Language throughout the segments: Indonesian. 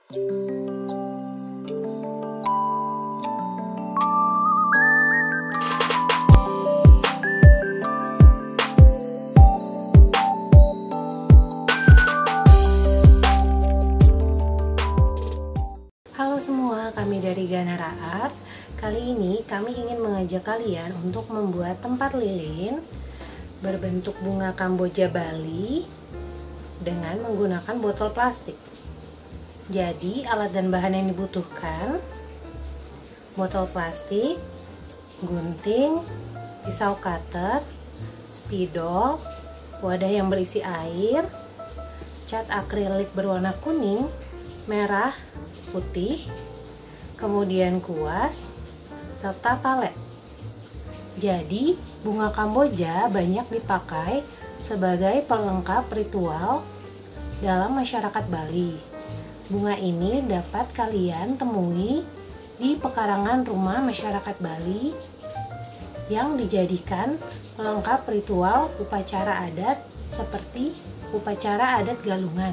Halo semua, kami dari Ganara Art. Kali ini kami ingin mengajak kalian untuk membuat tempat lilin berbentuk bunga Kamboja Bali dengan menggunakan botol plastik. Jadi alat dan bahan yang dibutuhkan: botol plastik, gunting, pisau cutter, spidol, wadah yang berisi air, cat akrilik berwarna kuning, merah, putih, kemudian kuas, serta palet. Jadi, bunga Kamboja banyak dipakai sebagai pelengkap ritual dalam masyarakat Bali. Bunga ini dapat kalian temui di pekarangan rumah masyarakat Bali yang dijadikan pelengkap ritual upacara adat seperti upacara adat Galungan.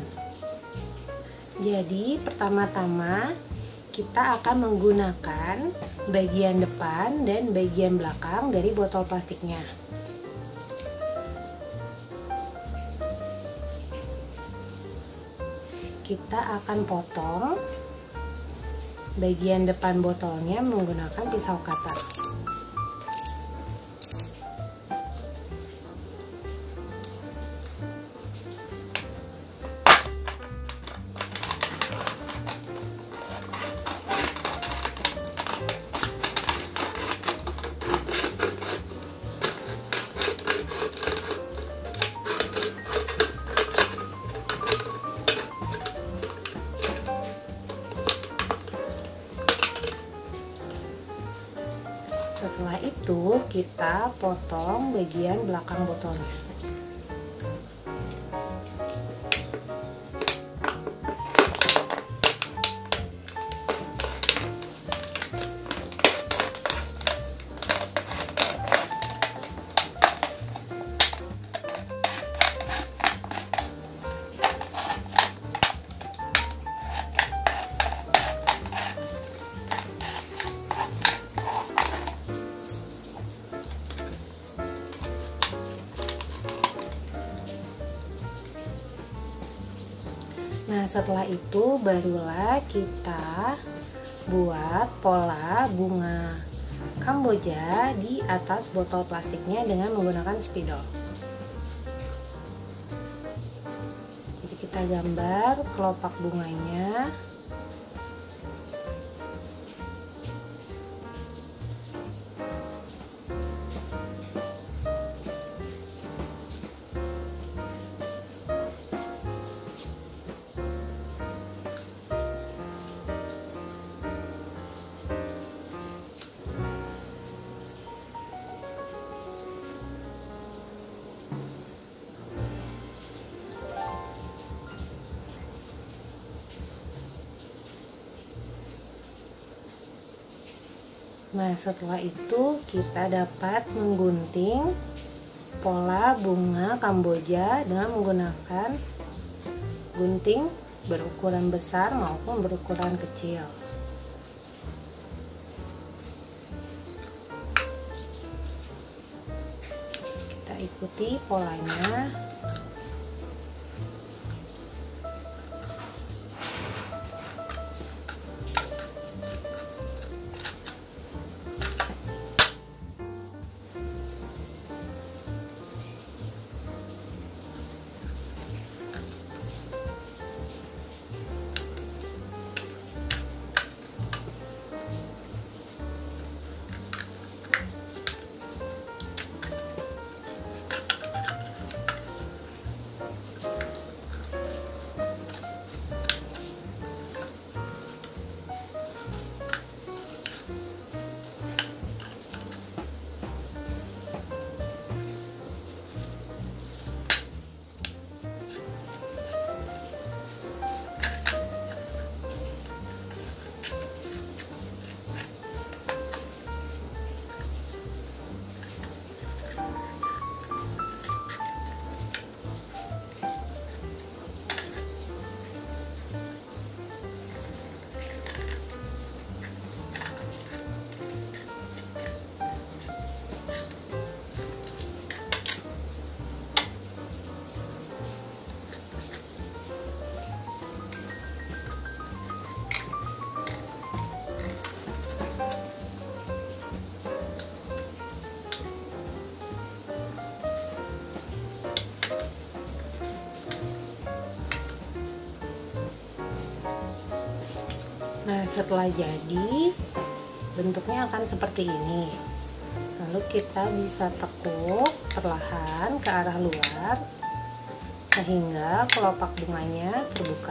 Jadi pertama-tama kita akan menggunakan bagian depan dan bagian belakang dari botol plastiknya. Kita akan potong bagian depan botolnya menggunakan pisau cutter. Setelah itu kita potong bagian belakang botolnya. Nah, setelah itu barulah kita buat pola bunga Kamboja di atas botol plastiknya dengan menggunakan spidol. Jadi kita gambar kelopak bunganya. Nah, setelah itu kita dapat menggunting pola bunga Kamboja dengan menggunakan gunting berukuran besar maupun berukuran kecil. Kita ikuti polanya. Nah, setelah jadi, bentuknya akan seperti ini. Lalu kita bisa tekuk perlahan ke arah luar sehingga kelopak bunganya terbuka.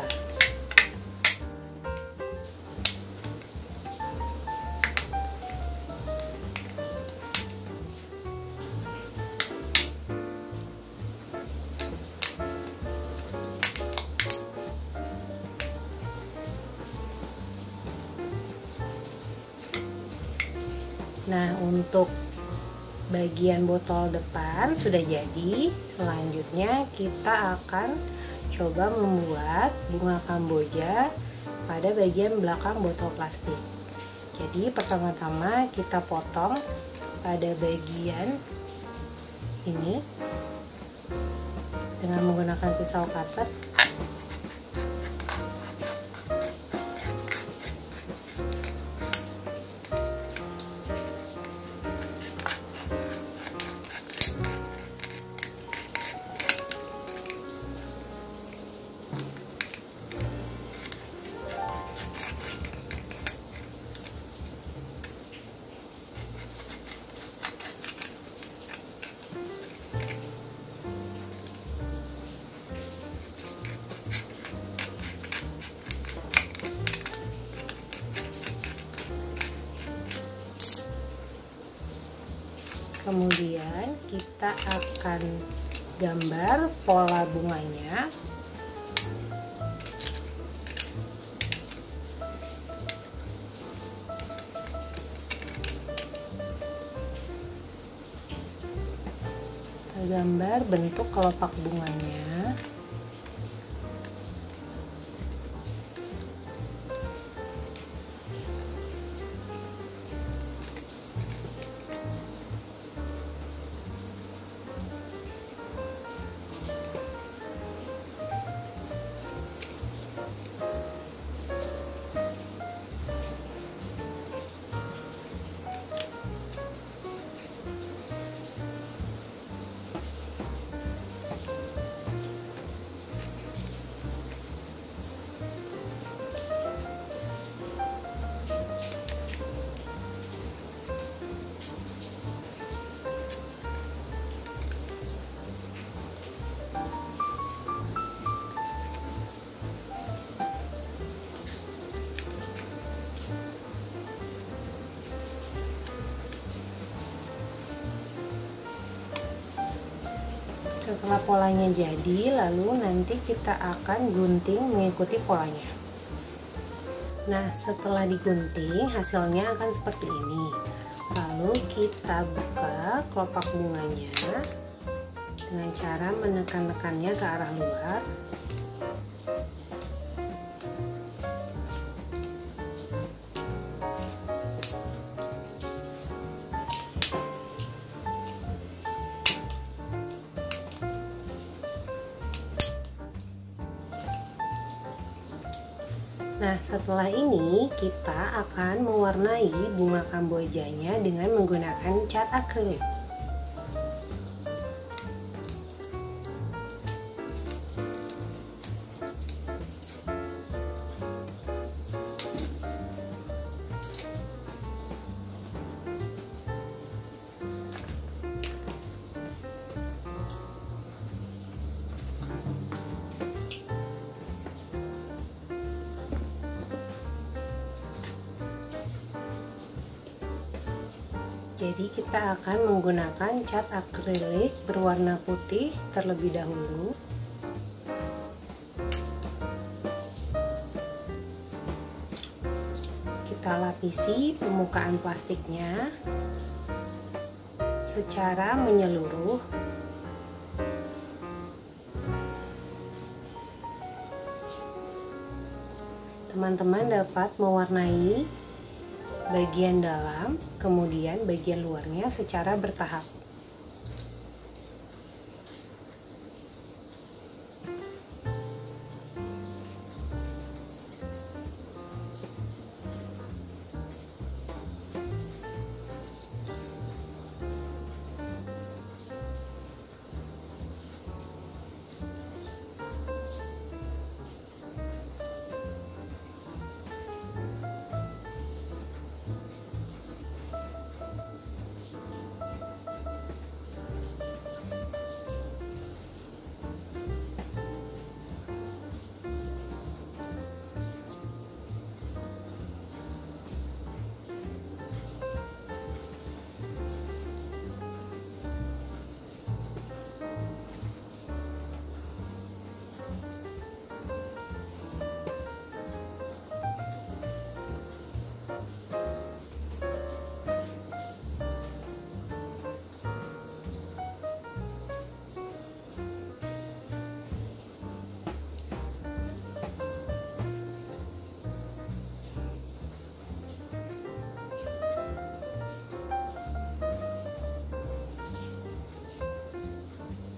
Nah, untuk bagian botol depan sudah jadi. Selanjutnya kita akan coba membuat bunga kamboja pada bagian belakang botol plastik. Jadi pertama-tama kita potong pada bagian ini dengan menggunakan pisau karet. Kemudian kita akan gambar pola bunganya. Kita gambar bentuk kelopak bunganya. Setelah polanya jadi, lalu nanti kita akan gunting mengikuti polanya. Nah, setelah digunting hasilnya akan seperti ini. Lalu kita buka kelopak bunganya dengan cara menekan-nekannya ke arah luar. Nah, setelah ini kita akan mewarnai bunga kambojanya dengan menggunakan cat akrilik. Jadi kita akan menggunakan cat akrilik berwarna putih terlebih dahulu. Kita lapisi permukaan plastiknya secara menyeluruh. Teman-teman dapat mewarnai bagian dalam, kemudian bagian luarnya secara bertahap.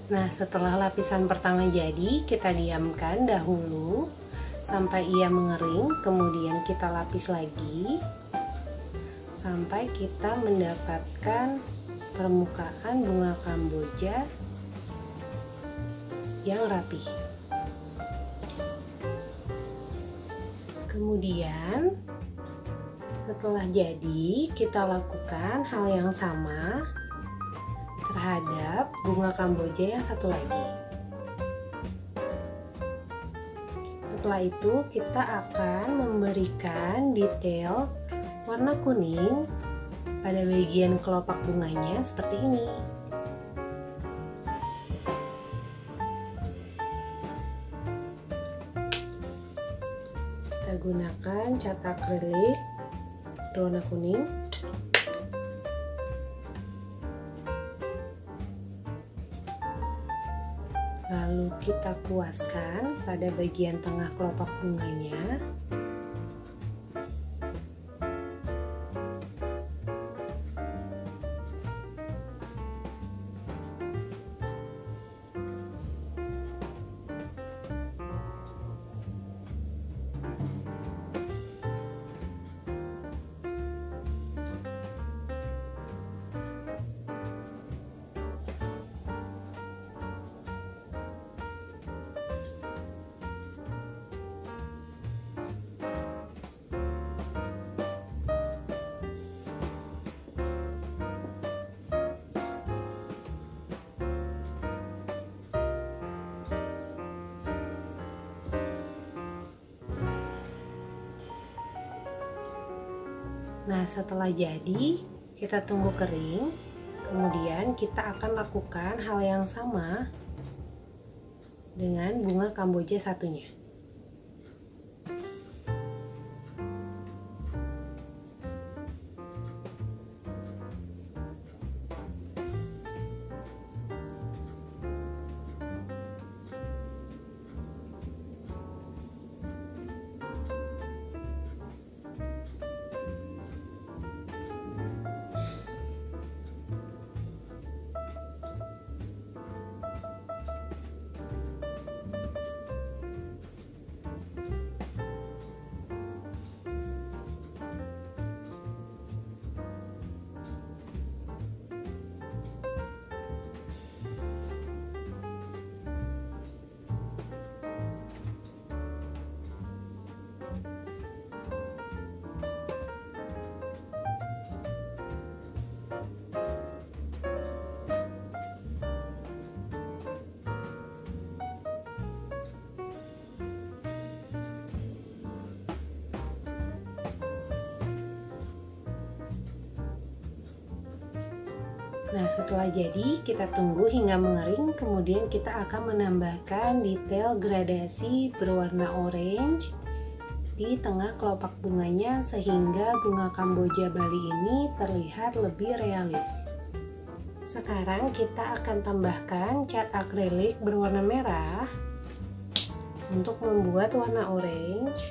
Nah, setelah lapisan pertama jadi, kita diamkan dahulu sampai ia mengering, kemudian kita lapis lagi sampai kita mendapatkan permukaan bunga kamboja yang rapi. Kemudian setelah jadi, kita lakukan hal yang sama terhadap bunga kamboja yang satu lagi. Setelah itu kita akan memberikan detail warna kuning pada bagian kelopak bunganya seperti ini. Kita gunakan cat akrilik berwarna kuning. Lalu kita kuaskan pada bagian tengah kelopak bunganya. Nah, setelah jadi, kita tunggu kering. Kemudian kita akan lakukan hal yang sama dengan bunga kamboja satunya. Nah, setelah jadi, kita tunggu hingga mengering, kemudian kita akan menambahkan detail gradasi berwarna orange di tengah kelopak bunganya sehingga bunga kamboja Bali ini terlihat lebih realis. Sekarang kita akan tambahkan cat akrilik berwarna merah untuk membuat warna orange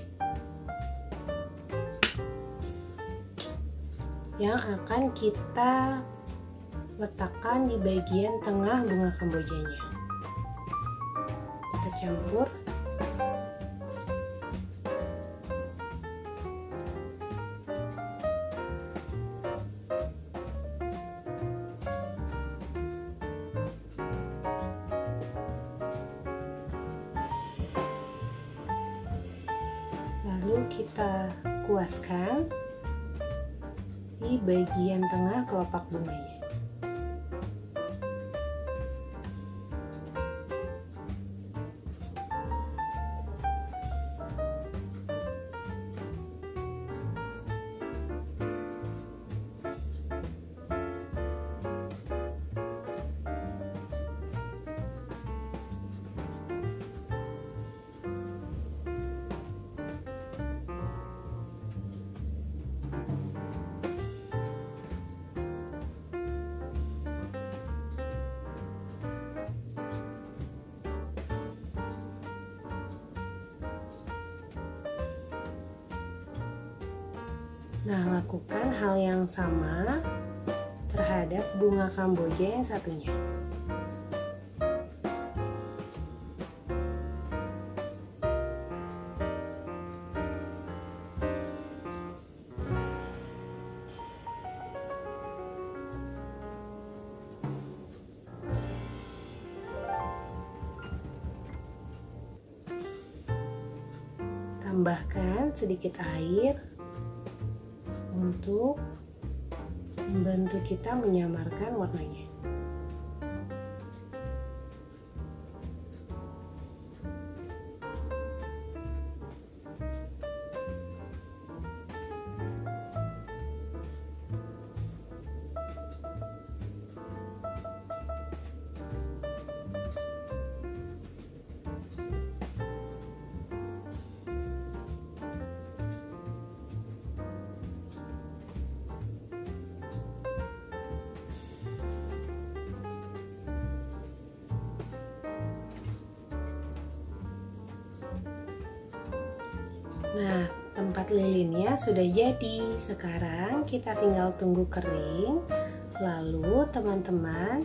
yang akan kita letakkan di bagian tengah bunga kambojanya. Kita campur. Lalu kita kuaskan di bagian tengah kelopak bunganya. Nah, lakukan hal yang sama terhadap bunga kamboja yang satunya. tambahkan sedikit air untuk membantu kita menyamarkan warnanya. Nah, tempat lilinnya sudah jadi. Sekarang kita tinggal tunggu kering. Lalu teman-teman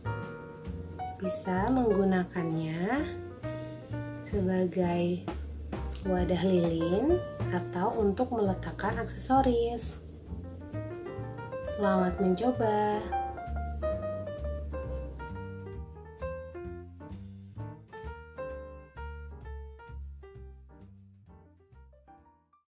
bisa menggunakannya sebagai wadah lilin atau untuk meletakkan aksesoris. Selamat mencoba.